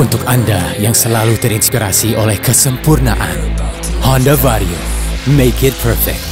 Untuk Anda yang selalu terinspirasi oleh kesempurnaan, Honda Vario, make it perfect.